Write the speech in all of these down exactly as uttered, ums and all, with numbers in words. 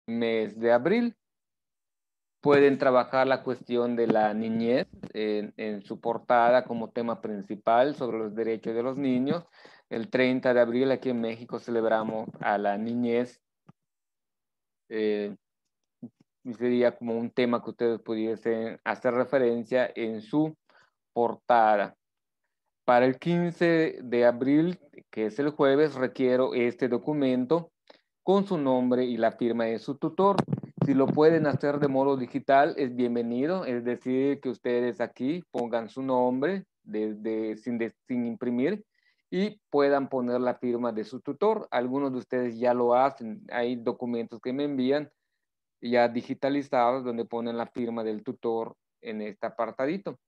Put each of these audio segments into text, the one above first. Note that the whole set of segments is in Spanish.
mes de abril. Pueden trabajar la cuestión de la niñez en, en su portada como tema principal sobre los derechos de los niños. El treinta de abril aquí en México celebramos a la niñez. Eh, sería como un tema que ustedes pudiesen hacer referencia en su portada. Para el quince de abril, que es el jueves, requiero este documento con su nombre y la firma de su tutor. Si lo pueden hacer de modo digital, es bienvenido, es decir, que ustedes aquí pongan su nombre de, de, sin, de, sin imprimir y puedan poner la firma de su tutor. Algunos de ustedes ya lo hacen, hay documentos que me envían ya digitalizados donde ponen la firma del tutor en este apartadito.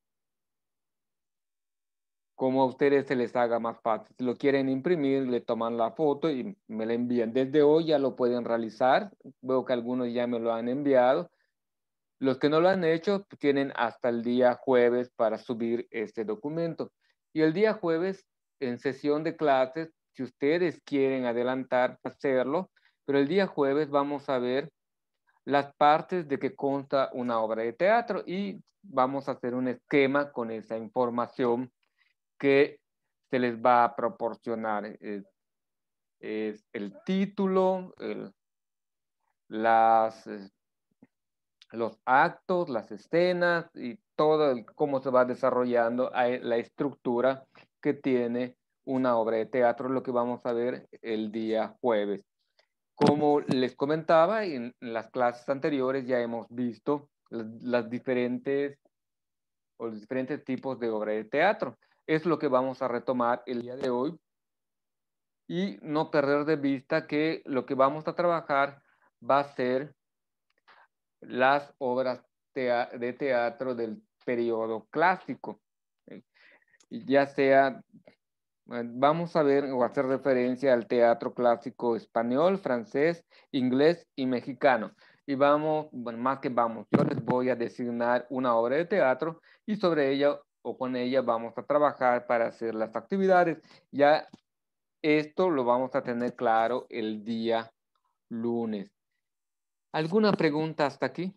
Como a ustedes se les haga más fácil. Si lo quieren imprimir, le toman la foto y me la envían. Desde hoy ya lo pueden realizar. Veo que algunos ya me lo han enviado. Los que no lo han hecho tienen hasta el día jueves para subir este documento. Y el día jueves, en sesión de clases, si ustedes quieren adelantar, hacerlo, pero el día jueves vamos a ver las partes de que consta una obra de teatro y vamos a hacer un esquema con esa información que se les va a proporcionar. Es, es el título, el, las, los actos, las escenas y todo el, cómo se va desarrollando la estructura que tiene una obra de teatro, lo que vamos a ver el día jueves. Como les comentaba, en las clases anteriores ya hemos visto las, las diferentes o los diferentes tipos de obra de teatro. Es lo que vamos a retomar el día de hoy y no perder de vista que lo que vamos a trabajar va a ser las obras tea de teatro del periodo clásico. Ya sea, vamos a ver o hacer referencia al teatro clásico español, francés, inglés y mexicano. Y vamos, bueno, más que vamos, yo les voy a designar una obra de teatro y sobre ella o con ella vamos a trabajar para hacer las actividades. Ya esto lo vamos a tener claro el día lunes. ¿Alguna pregunta hasta aquí?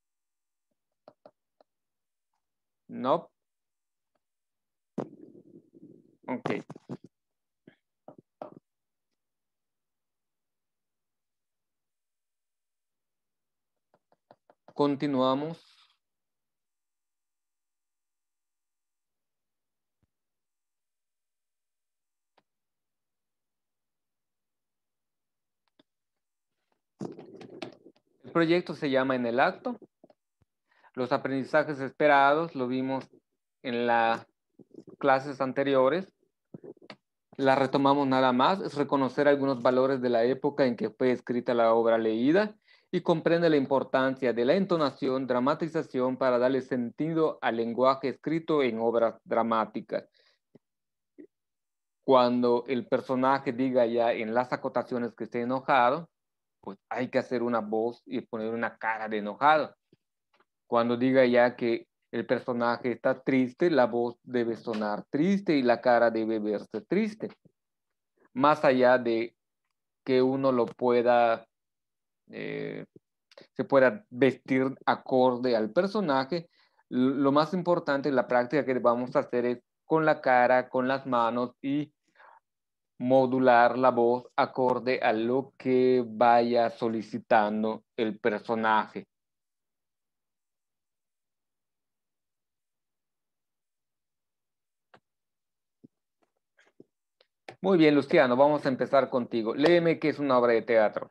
No. Ok. Continuamos. El proyecto se llama En el Acto. Los aprendizajes esperados lo vimos en las clases anteriores. La retomamos nada más. Es reconocer algunos valores de la época en que fue escrita la obra leída y comprende la importancia de la entonación, dramatización para darle sentido al lenguaje escrito en obras dramáticas. Cuando el personaje diga ya en las acotaciones que esté enojado, pues hay que hacer una voz y poner una cara de enojado. Cuando diga ya que el personaje está triste, la voz debe sonar triste y la cara debe verse triste. Más allá de que uno lo pueda, eh, se pueda vestir acorde al personaje, lo más importante en la práctica que vamos a hacer es con la cara, con las manos y modular la voz acorde a lo que vaya solicitando el personaje. Muy bien, Luciano, vamos a empezar contigo. Léeme qué es una obra de teatro.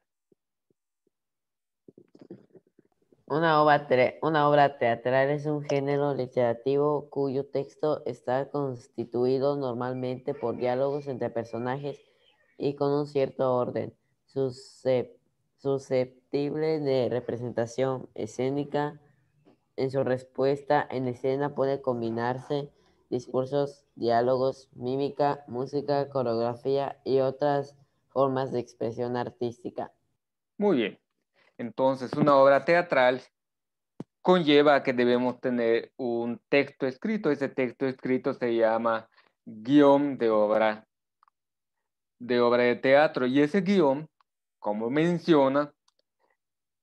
Una obra, una obra teatral es un género literativo cuyo texto está constituido normalmente por diálogos entre personajes y con un cierto orden, susceptible de representación escénica. En su respuesta en escena puede combinarse discursos, diálogos, mímica, música, coreografía y otras formas de expresión artística. Muy bien. Entonces, una obra teatral conlleva a que debemos tener un texto escrito. Ese texto escrito se llama guión de obra de obra de teatro. Y ese guión, como menciona,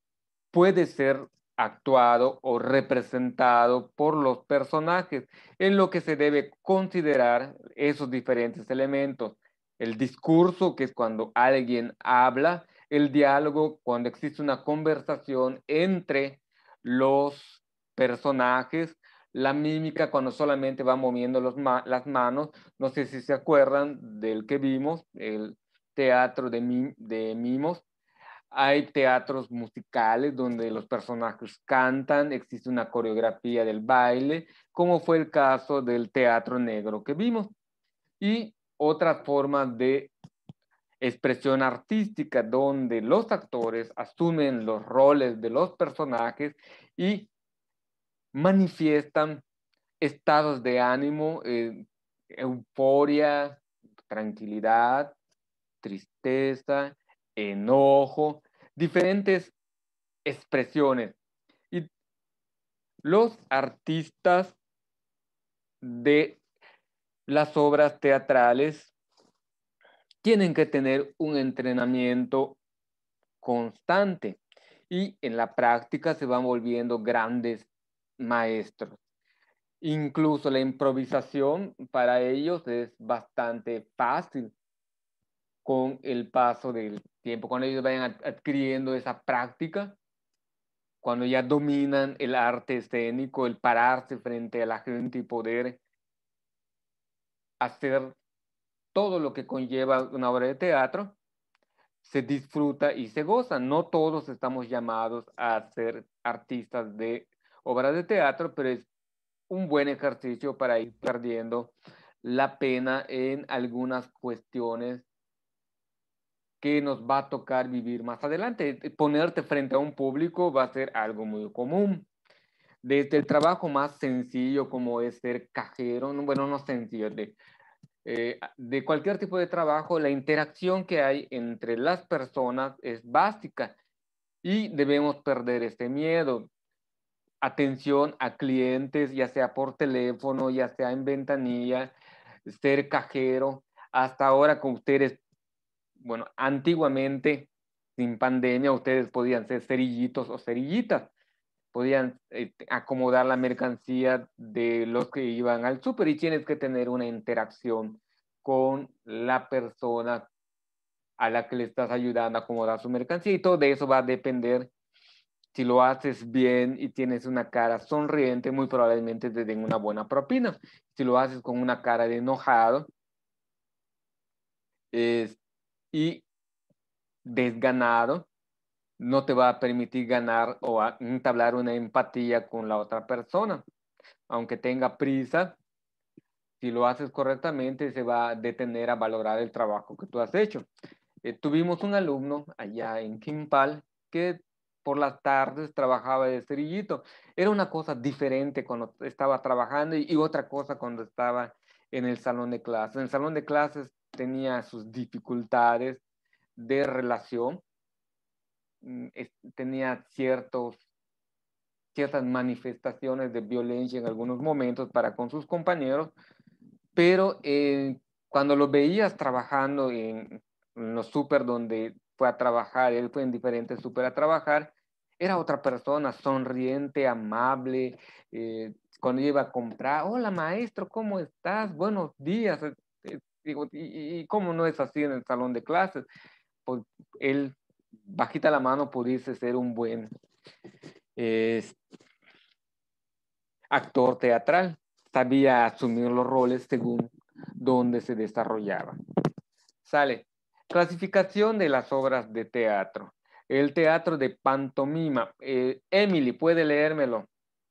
puede ser actuado o representado por los personajes, en lo que se debe considerar esos diferentes elementos. El discurso, que es cuando alguien habla, el diálogo, cuando existe una conversación entre los personajes, la mímica, cuando solamente va moviendo los ma las manos. No sé si se acuerdan del que vimos, el teatro de, mi de mimos. Hay teatros musicales donde los personajes cantan, existe una coreografía del baile, como fue el caso del teatro negro que vimos. Y otras formas de expresión artística donde los actores asumen los roles de los personajes y manifiestan estados de ánimo, eh, euforia, tranquilidad, tristeza, enojo, diferentes expresiones. Y los artistas de las obras teatrales tienen que tener un entrenamiento constante y en la práctica se van volviendo grandes maestros. Incluso la improvisación para ellos es bastante fácil con el paso del tiempo, cuando ellos vayan adquiriendo esa práctica, cuando ya dominan el arte escénico, el pararse frente a la gente y poder hacer todo lo que conlleva una obra de teatro, se disfruta y se goza. No todos estamos llamados a ser artistas de obras de teatro, pero es un buen ejercicio para ir perdiendo la pena en algunas cuestiones que nos va a tocar vivir más adelante. Ponerte frente a un público va a ser algo muy común. Desde el trabajo más sencillo como es ser cajero, bueno, no sencillo, de, eh, de cualquier tipo de trabajo, la interacción que hay entre las personas es básica y debemos perder este miedo. Atención a clientes, ya sea por teléfono, ya sea en ventanilla, ser cajero. Hasta ahora con ustedes, bueno, antiguamente, sin pandemia, ustedes podían ser cerillitos o cerillitas, podían eh, acomodar la mercancía de los que iban al súper y tienes que tener una interacción con la persona a la que le estás ayudando a acomodar su mercancía y todo de eso va a depender. Si lo haces bien y tienes una cara sonriente, muy probablemente te den una buena propina. Si lo haces con una cara de enojado es, y desganado, no te va a permitir ganar o entablar una empatía con la otra persona. Aunque tenga prisa, si lo haces correctamente, se va a detener a valorar el trabajo que tú has hecho. Eh, tuvimos un alumno allá en Quimpal que por las tardes trabajaba de cerillito. Era una cosa diferente cuando estaba trabajando y, y otra cosa cuando estaba en el salón de clases. En el salón de clases tenía sus dificultades de relación, tenía ciertos, ciertas manifestaciones de violencia en algunos momentos para con sus compañeros, pero eh, cuando lo veías trabajando en, en los súper donde fue a trabajar, él fue en diferentes súper a trabajar, era otra persona, sonriente, amable, eh, cuando iba a comprar, hola maestro, ¿cómo estás? Buenos días. Eh, digo, ¿y, y cómo no es así en el salón de clases? Pues él, bajita la mano, pudiese ser un buen eh, actor teatral, sabía asumir los roles según donde se desarrollaba. Sale. Clasificación de las obras de teatro. El teatro de pantomima. Eh, Emily, ¿puede leérmelo?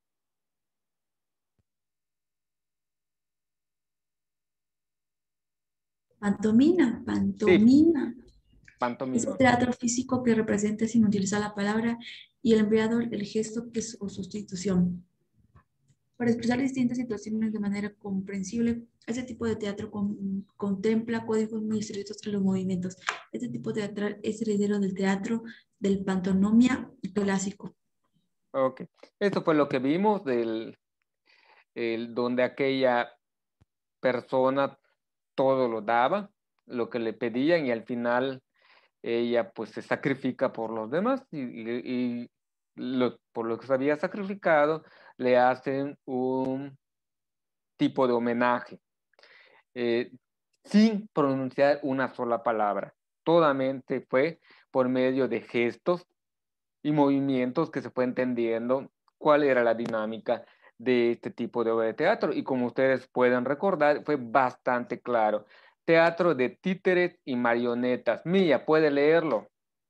Pantomima, Sí, pantomima. Es pantomima. el teatro físico que representa sin utilizar la palabra y el empleador el gesto que es su sustitución. Para expresar distintas situaciones de manera comprensible, este tipo de teatro con, contempla códigos muy estrictos en los movimientos. Este tipo teatral es heredero del teatro del pantomima clásico. Ok. Esto fue lo que vimos del el, donde aquella persona todo lo daba, lo que le pedían y al final ella pues se sacrifica por los demás y, y, y lo, por lo que se había sacrificado, le hacen un tipo de homenaje, eh, sin pronunciar una sola palabra. Todamente fue por medio de gestos y movimientos que se fue entendiendo cuál era la dinámica de este tipo de obra de teatro. Y como ustedes pueden recordar, fue bastante claro. Teatro de títeres y marionetas. Mía, ¿puede leerlo?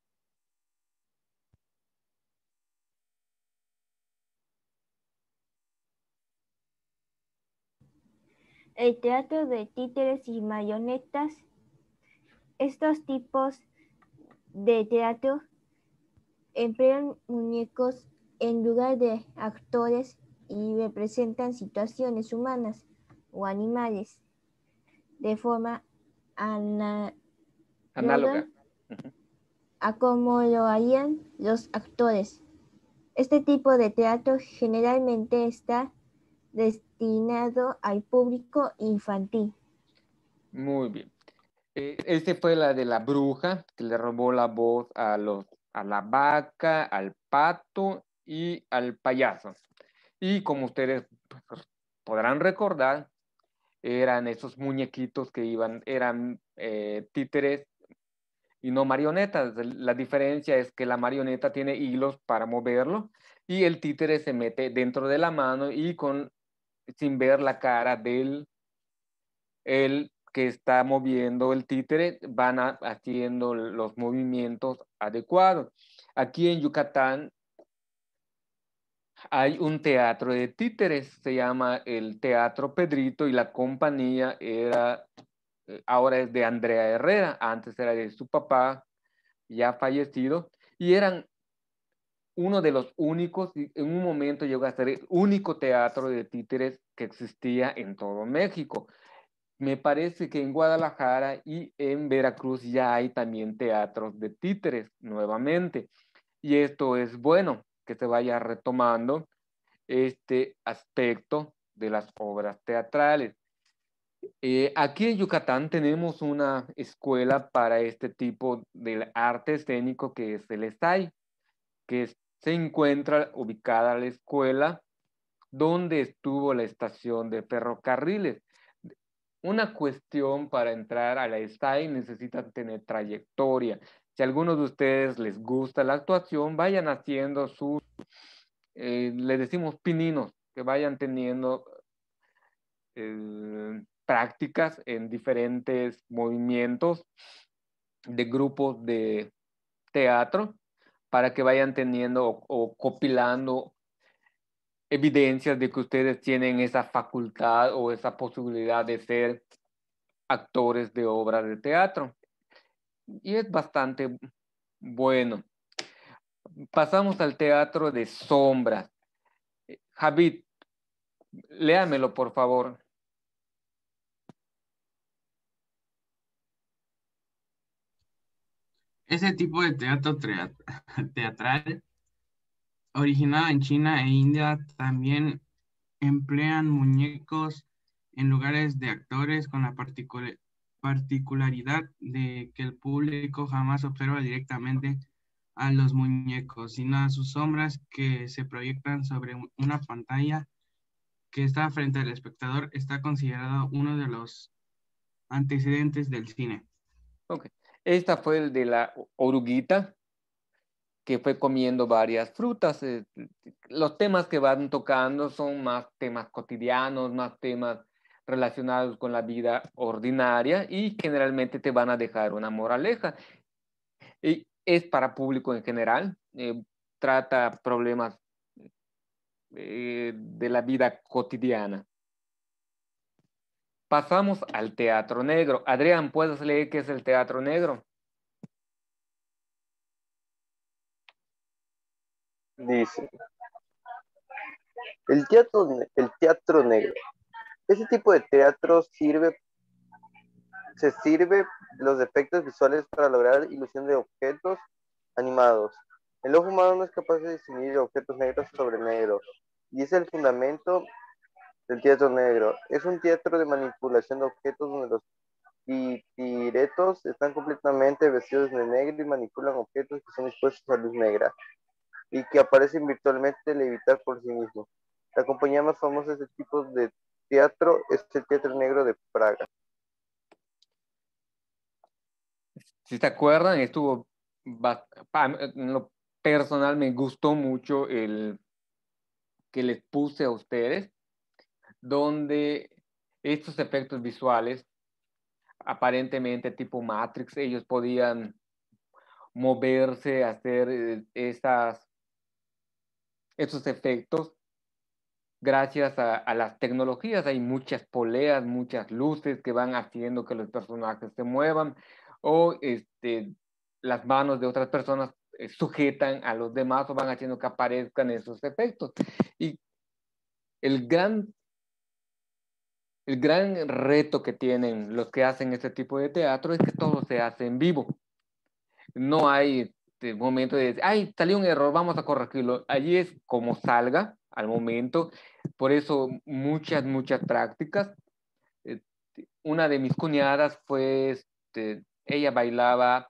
El teatro de títeres y marionetas. Estos tipos de teatro emplean muñecos en lugar de actores y representan situaciones humanas o animales de forma análoga Análoga. a como lo harían los actores. Este tipo de teatro generalmente está destinado al público infantil. Muy bien. Eh, este fue la de la bruja que le robó la voz a, los, a la vaca, al pato y al payaso. Y como ustedes podrán recordar, eran esos muñequitos que iban, eran eh, títeres y no marionetas. La diferencia es que la marioneta tiene hilos para moverlo y el títere se mete dentro de la mano y con, sin ver la cara del el que está moviendo el títere, van a, haciendo los movimientos adecuados. Aquí en Yucatán hay un teatro de títeres, se llama el Teatro Pedrito y la compañía era, ahora es de Andrea Herrera, antes era de su papá, ya fallecido, y eran uno de los únicos, en un momento llegó a ser el único teatro de títeres que existía en todo México. Me parece que en Guadalajara y en Veracruz ya hay también teatros de títeres nuevamente. Y esto es bueno, que se vaya retomando este aspecto de las obras teatrales. Eh, aquí en Yucatán tenemos una escuela para este tipo de arte escénico que es el ESAI, que es, se encuentra ubicada la escuela donde estuvo la estación de ferrocarriles. Una cuestión para entrar a la ESAI necesitan tener trayectoria. Si a algunos de ustedes les gusta la actuación, vayan haciendo sus, eh, le decimos pininos, que vayan teniendo eh, prácticas en diferentes movimientos de grupos de teatro para que vayan teniendo o, o copilando evidencias de que ustedes tienen esa facultad o esa posibilidad de ser actores de obras de teatro. Y es bastante bueno. Pasamos al teatro de sombras. Javid, léamelo, por favor. Ese tipo de teatro teatral, originado en China e India, también emplean muñecos en lugares de actores con la particular, particularidad de que el público jamás observa directamente a los muñecos, sino a sus sombras que se proyectan sobre una pantalla que está frente al espectador. Está considerado uno de los antecedentes del cine. Okay. Esta fue el de la oruguita, que fue comiendo varias frutas. Eh, los temas que van tocando son más temas cotidianos, más temas relacionados con la vida ordinaria y generalmente te van a dejar una moraleja. Y es para público en general, eh, trata problemas eh, de la vida cotidiana. Pasamos al teatro negro. Adrián, ¿puedes leer qué es el teatro negro? Dice, el teatro, el teatro negro. Ese tipo de teatro sirve, se sirve los efectos visuales para lograr ilusión de objetos animados. El ojo humano no es capaz de distinguir objetos negros sobre negro, y es el fundamento del teatro negro. Es un teatro de manipulación de objetos donde los titiretos están completamente vestidos de negro y manipulan objetos que son expuestos a luz negra. y que aparecen virtualmente levitar por sí mismos. La compañía más famosa de este tipo de teatro es el Teatro Negro de Praga. Si se acuerdan, estuvo, en lo personal me gustó mucho el que les puse a ustedes, donde estos efectos visuales, aparentemente tipo Matrix, ellos podían moverse, hacer eh, esas, esos efectos gracias a, a las tecnologías. Hay muchas poleas, muchas luces que van haciendo que los personajes se muevan, o este, las manos de otras personas eh, sujetan a los demás o van haciendo que aparezcan esos efectos. Y el gran, el gran reto que tienen los que hacen este tipo de teatro es que todo se hace en vivo. No hay este, momento de decir, ay, salió un error, vamos a corregirlo. Allí es como salga al momento. Por eso muchas, muchas prácticas. Este, una de mis cuñadas fue, este, ella bailaba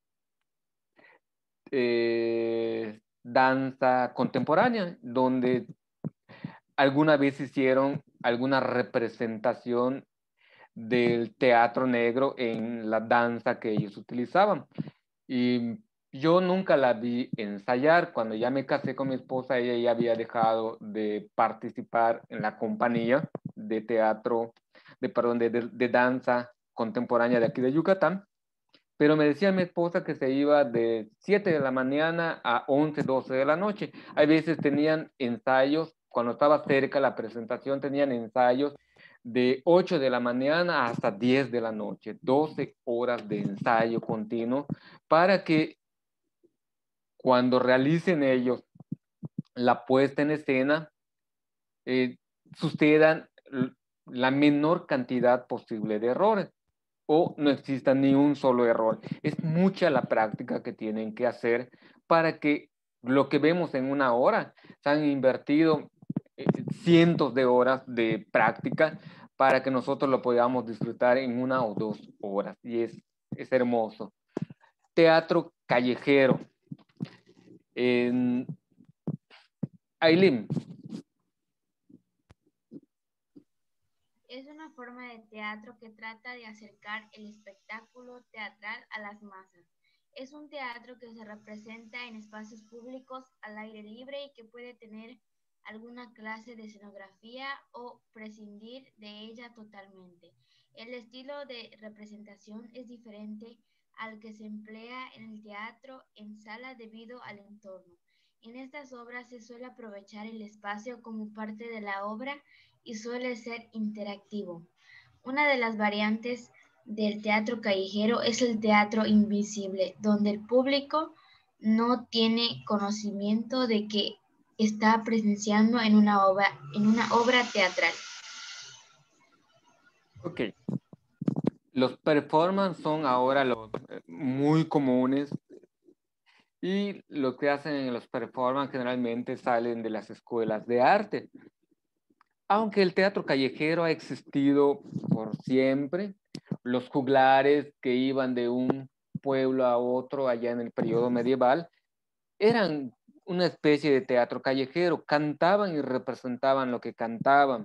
eh, danza contemporánea, donde alguna vez hicieron alguna representación del teatro negro en la danza que ellos utilizaban. Y yo nunca la vi ensayar. Cuando ya me casé con mi esposa, ella ya había dejado de participar en la compañía de teatro, de, perdón, de, de, de danza contemporánea de aquí de Yucatán. Pero me decía mi esposa que se iba de siete de la mañana a once, doce de la noche. Hay veces tenían ensayos, cuando estaba cerca la presentación, tenían ensayos de ocho de la mañana hasta diez de la noche, doce horas de ensayo continuo, para que cuando realicen ellos la puesta en escena, eh, sucedan la menor cantidad posible de errores o no exista ni un solo error. Es mucha la práctica que tienen que hacer para que lo que vemos en una hora, se han invertido eh, cientos de horas de práctica para que nosotros lo podamos disfrutar en una o dos horas. Y es, es hermoso. Teatro callejero. En Ailín. Es una forma de teatro que trata de acercar el espectáculo teatral a las masas. Es un teatro que se representa en espacios públicos al aire libre y que puede tener alguna clase de escenografía o prescindir de ella totalmente. El estilo de representación es diferente al que se emplea en el teatro en sala debido al entorno. En estas obras se suele aprovechar el espacio como parte de la obra y suele ser interactivo. Una de las variantes del teatro callejero es el teatro invisible, donde el público no tiene conocimiento de que está presenciando en una obra, en una obra teatral. Ok. Los performances son ahora los muy comunes y lo que hacen en los performances generalmente salen de las escuelas de arte. Aunque el teatro callejero ha existido por siempre, los juglares que iban de un pueblo a otro allá en el periodo medieval eran una especie de teatro callejero, cantaban y representaban lo que cantaban.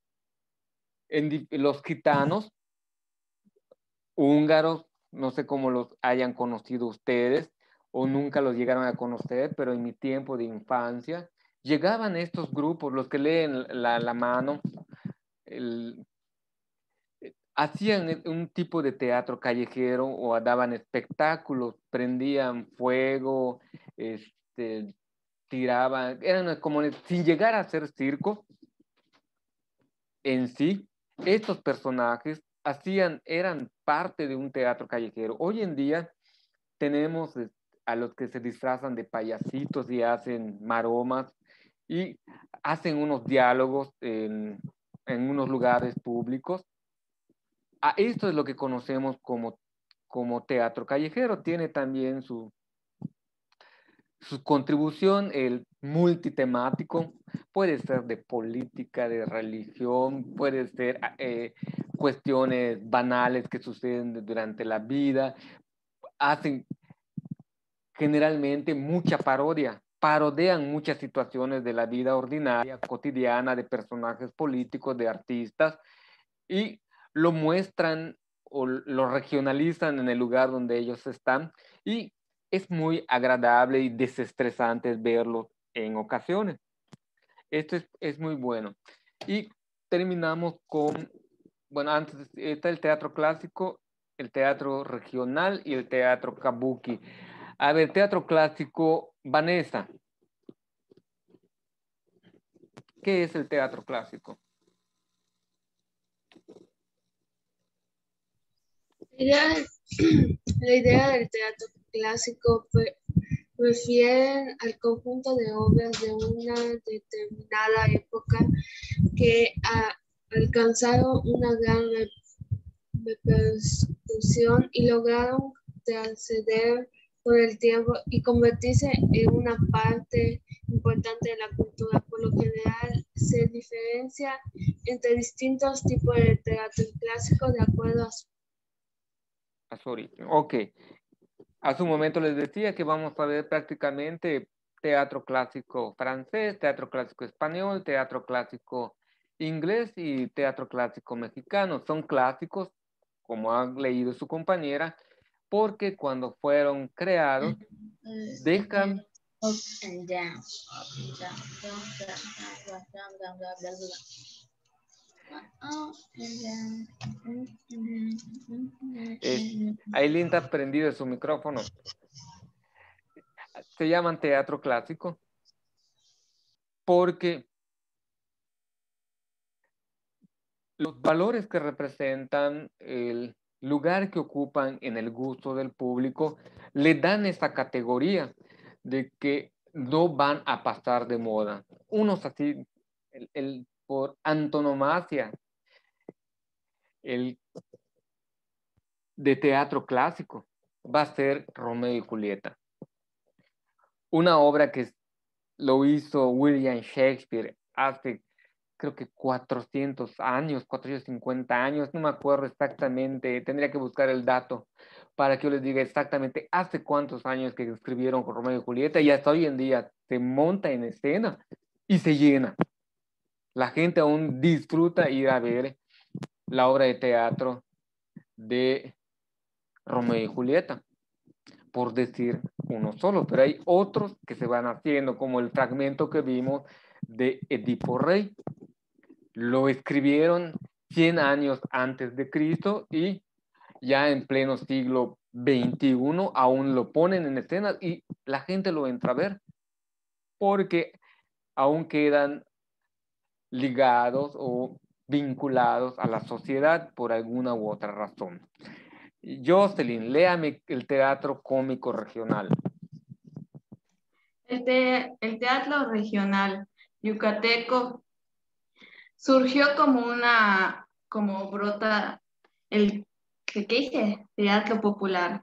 En los gitanos, húngaros, no sé cómo los hayan conocido ustedes o nunca los llegaron a conocer, pero en mi tiempo de infancia llegaban estos grupos, los que leen la, la mano, el, hacían un tipo de teatro callejero o daban espectáculos, prendían fuego, este, tiraban, eran como sin llegar a ser circo en sí. Estos personajes hacían, eran parte de un teatro callejero. Hoy en día tenemos a los que se disfrazan de payasitos y hacen maromas y hacen unos diálogos en, en unos lugares públicos. A esto es lo que conocemos como, como teatro callejero. Tiene también su, su contribución, el multitemático, puede ser de política, de religión, puede ser eh, cuestiones banales que suceden durante la vida. Hacen generalmente mucha parodia parodian muchas situaciones de la vida ordinaria, cotidiana, de personajes políticos, de artistas, y lo muestran o lo regionalizan en el lugar donde ellos están, y es muy agradable y desestresante verlo en ocasiones. Esto es, es muy bueno. Y terminamos con, bueno, antes está el teatro clásico, el teatro regional y el teatro kabuki. A ver, teatro clásico, Vanessa. ¿Qué es el teatro clásico? La idea, la idea del teatro clásico pre- refiere al conjunto de obras de una determinada época que ha alcanzado una gran re- repercusión y lograron trascender por el tiempo y convertirse en una parte importante de la cultura. Por lo general, se diferencia entre distintos tipos de teatro clásico de acuerdo a su A su origen. Ok. Hace un momento les decía que vamos a ver prácticamente teatro clásico francés, teatro clásico español, teatro clásico inglés y teatro clásico mexicano. Son clásicos, como ha leído su compañera, porque cuando fueron creados dejan Up and down, up and down, down, down, down, down, down, down, down, down. Up and down, up and down. Eh, Aileen está prendido su micrófono. Se llaman teatro clásico porque los valores que representan, el lugar que ocupan en el gusto del público, le dan esa categoría de que no van a pasar de moda. Unos así, el, el, por antonomasia, el de teatro clásico va a ser Romeo y Julieta. Una obra que lo hizo William Shakespeare hace, creo que cuatrocientos años, cuatrocientos cincuenta años, no me acuerdo exactamente, tendría que buscar el dato para que yo les diga exactamente hace cuántos años que escribieron Romeo y Julieta, y hasta hoy en día se monta en escena y se llena. La gente aún disfruta ir a ver la obra de teatro de Romeo y Julieta, por decir uno solo, pero hay otros que se van haciendo, como el fragmento que vimos de Edipo Rey. Lo escribieron cien años antes de Cristo y ya en pleno siglo veintiuno aún lo ponen en escena y la gente lo entra a ver, porque aún quedan ligados o vinculados a la sociedad por alguna u otra razón. Jocelyn, léame el teatro cómico regional. El, te- el teatro regional yucateco surgió como una, como brota el, ¿qué qué dice? Teatro popular,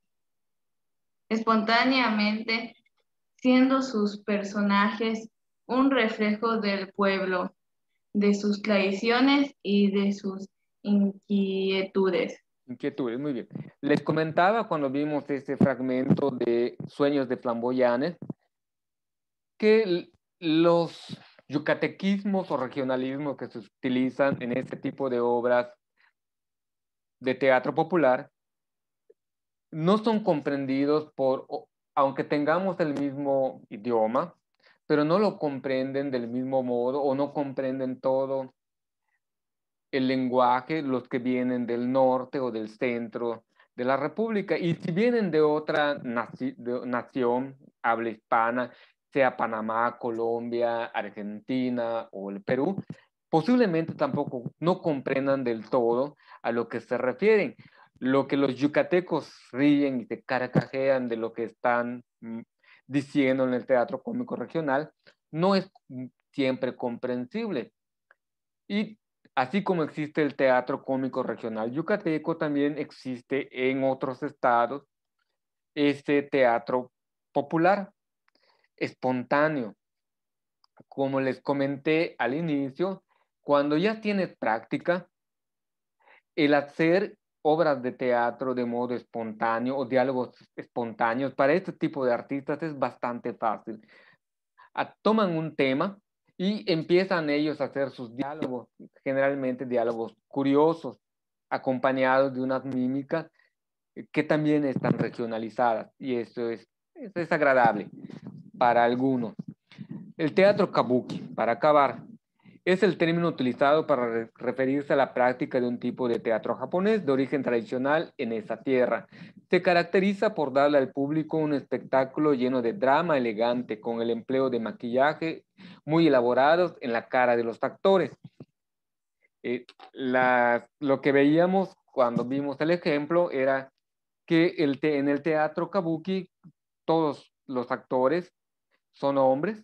espontáneamente, siendo sus personajes un reflejo del pueblo, de sus tradiciones y de sus inquietudes. Inquietudes, muy bien. Les comentaba cuando vimos este fragmento de Sueños de Flamboyanes que los yucatequismos o regionalismos que se utilizan en este tipo de obras de teatro popular no son comprendidos por, aunque tengamos el mismo idioma, pero no lo comprenden del mismo modo o no comprenden todo el lenguaje, los que vienen del norte o del centro de la República. Y si vienen de otra naci de nación, habla hispana, sea Panamá, Colombia, Argentina o el Perú, posiblemente tampoco no comprendan del todo a lo que se refieren. Lo que los yucatecos ríen y se carcajean de lo que están mm, diciendo en el teatro cómico regional, no es siempre comprensible. Y así como existe el teatro cómico regional yucateco, también existe en otros estados este teatro popular, espontáneo. Como les comenté al inicio, cuando ya tienes práctica, el hacer obras de teatro de modo espontáneo o diálogos espontáneos, para este tipo de artistas es bastante fácil. A, toman un tema y empiezan ellos a hacer sus diálogos, generalmente diálogos curiosos, acompañados de unas mímicas que también están regionalizadas, y eso es, eso es agradable para algunos. El teatro kabuki, para acabar, es el término utilizado para re referirse a la práctica de un tipo de teatro japonés de origen tradicional en esa tierra. Se caracteriza por darle al público un espectáculo lleno de drama elegante, con el empleo de maquillaje muy elaborados en la cara de los actores. Eh, la, lo que veíamos cuando vimos el ejemplo era que el te, en el teatro kabuki todos los actores son hombres.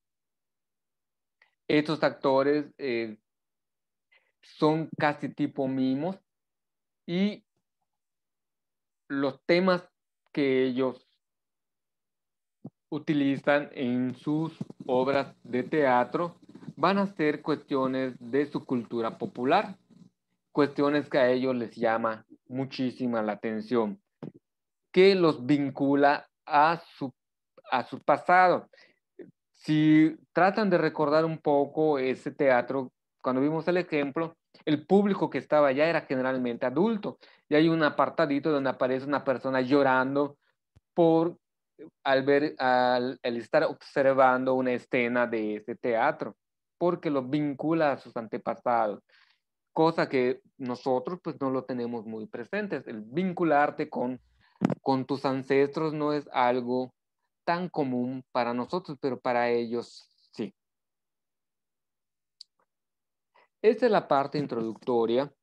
Estos actores eh, son casi tipo mimos, y los temas que ellos utilizan en sus obras de teatro van a ser cuestiones de su cultura popular, cuestiones que a ellos les llama muchísima la atención, que los vincula a su, a su pasado. Si tratan de recordar un poco ese teatro, cuando vimos el ejemplo, el público que estaba allá era generalmente adulto, y hay un apartadito donde aparece una persona llorando por al ver, al, al estar observando una escena de ese teatro, porque lo vincula a sus antepasados, cosa que nosotros pues no lo tenemos muy presentes. El vincularte con, con tus ancestros no es algo tan común para nosotros, pero para ellos sí. Esta es la parte introductoria